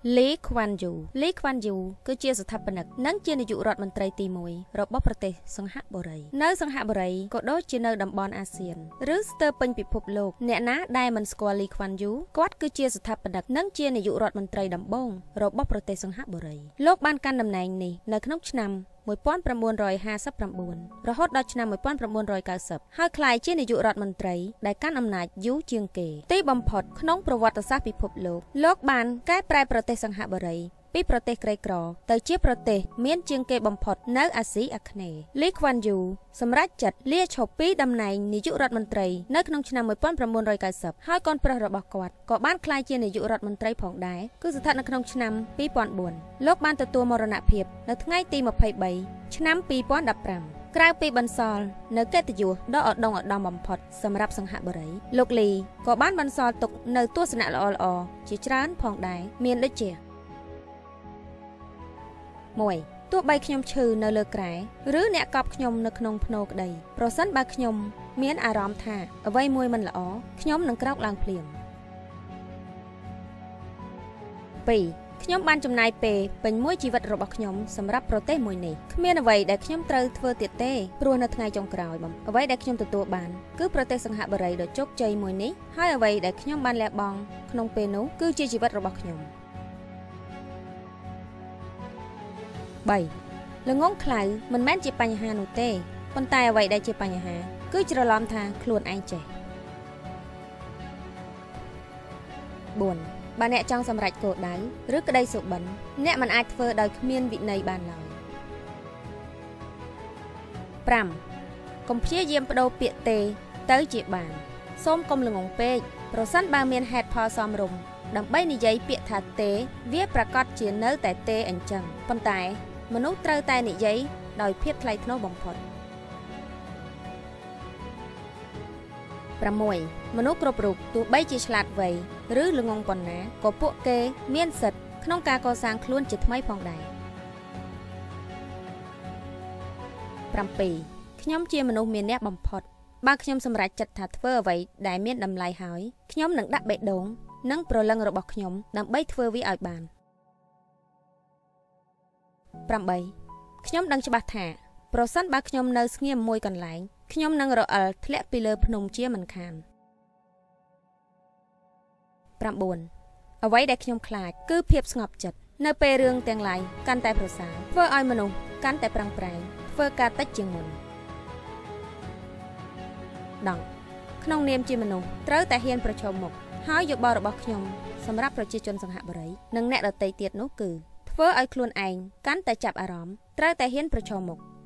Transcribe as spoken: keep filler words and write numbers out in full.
លីខ្វាន់យូលីខ្វាន់យូគឺជាស្ថាបនិកនិងជានាយករដ្ឋមន្ត្រីទីមួយរបស់ប្រទេសសង្ហបុរីនៅសង្ហបុរីក៏ដូចជានៅតំបន់អាស៊ានឬស្ទើរពេញពិភពលោកអ្នកណាដែលមិនស្គាល់លីខ្វាន់យូគាត់គឺជាស្ថាបនិកនិងជានាយករដ្ឋមន្ត្រីដំបូងរបស់ប្រទេសសង្ហបុរីលោកបានកាន់តំណែងនេះនៅក្នុងឆ្នាំmột nghìn chín trămห้าสิบเก้า រហូតដល់ឆ្នាំmột nghìn chín trăm chín mươi ហើយក្លាយជានាយករដ្ឋមន្ត្រីដែលកាន់អំណាចយូរជាងគេទីបំផុតក្នុងប្រវត្តិសាស្ត្រពិភពលោកលោកបានកែប្រែប្រទេសសង្ហបុរីពីប្រទេសក្រីក្រទៅជាប្រទេសមានជាងគេបំផុតនៅអាស៊ីអាគ្នេយ៍លីខ្វាន់យូសម្រេចចិត្តលាឈប់ពីតំណែងនាយករដ្ឋមន្ត្រីនៅក្នុងឆ្នាំmột nghìn chín trăm chín mươi ហើយកូនប្រុសរបស់គាត់ក៏បានក្លាយជានាយករដ្ឋមន្ត្រីផងដែរគឺស្ថិតនៅក្នុងឆ្នាំពីរពាន់បួនលោកបានទទួលមរណភាពនៅថ្ងៃទីยี่สิบสามឆ្នាំពីរពាន់ដប់ប្រាំក្រៅពីបន្សល់នៅកិត្តិយសដ៏ឧត្តមឧត្តមបំផុតសម្រាប់សង្ហបុរីលោកលីក៏បានបន្សល់ទុកនៅទស្សនៈល្អៗជាច្រើនផងដែរមានដូចជាមួយទោះបីខ្ញុំឈឺនៅលើក្រែឬអ្នកកប់ខ្ញុំនៅក្នុងភ្នោក្តីប្រសិនបើខ្ញុំមានអារម្មណ៍ថាអ្វីមួយមិនល្អខ្ញុំនឹងក្រោកឡើងភ្លាមពីរខ្ញុំបានចំណាយពេលពេញមួយជីវិតរបស់ខ្ញុំសម្រាប់ប្រទេសមួយនេះគ្មានអ្វីដែលខ្ញុំត្រូវធ្វើទៀតទេព្រោះនៅថ្ងៃចុងក្រោយបំអ្វីដែលខ្ញុំទទួលបានគឺប្រទេសសង្ហបុរីដ៏ជោគជ័យមួយនេះហើយអ្វីដែលខ្ញុំបានលះបង់ក្នុងពេលនោះគឺជាជីវិតរបស់ខ្ញុំបីល្ងងខ្លៅមិនមែនជាបញ្ហានោះទេប៉ុន្តែអ្វីដែលជាបញ្ហាគឺច្រឡំថាខ្លួនឯងចេះបួនបើអ្នកចង់សម្រេចគោលដៅឬក្តីសុបិនអ្នកមិនអាចធ្វើដោយគ្មានវិន័យបានឡើយប្រាំកុំព្យាយាមបដូរពាក្យទេទៅជាបានសូមកុំល្ងងពេកប្រសិនបើមានហេតុផលសមរម្យដើម្បីនិយាយពាក្យថាទេវាប្រកាសជានៅតែទេអញ្ចឹងប៉ុន្តែមនុស្សត្រូវតែនិយាយដោយភាពថ្លៃថ្នូរបំផុតប្រាំមួយមនុស្សគ្រប់រូបទោះបីជាឆ្លាតវៃឬល្ងងប៉ុណ្ណាក៏ពួកគេមានសិទ្ធិក្នុងការកសាងខ្លួនជាថ្មីផងដែរប្រាំពីរខ្ញុំជាមនុស្សមានអ្នកបំផុតបើខ្ញុំសម្រេចចិត្តថាធ្វើអ្វីដែលមានតម្លៃហើយខ្ញុំនឹងដាក់បេះដូងនិងព្រលឹងរបស់ខ្ញុំដើម្បីធ្វើវាឲ្យបានប្រាំបីខ្ញុំដឹងច្បាស់ថាប្រសិនបើខ្ញុំនៅស្ងៀមមួយកន្លែងខ្ញុំនឹងរអិលធ្លាក់ពីលើភ្នំជាមិនខានប្រាំបួនអ្វីដែលខ្ញុំខ្លាចគឺភាពស្ងប់ចិត្តនៅពេលរឿងទាំងឡាយកាន់តែប្រសើរធ្វើឲ្យមនុស្សកាន់តែប្រឹងប្រែងធ្វើការតិចជាងមុនដងក្នុងនាមជាមនុស្សត្រូវតែហ៊ានប្រឈមមុខហើយយោបល់របស់ខ្ញុំសម្រាប់ប្រជាជនសង្ហបុរីនិងអ្នកដទៃទៀតនោះគឺធ្វើឲ្យខ្លួនឯងកាន់តែចាប់អារម្មណ៍ត្រូវតែហ៊ានប្រឈមមុខ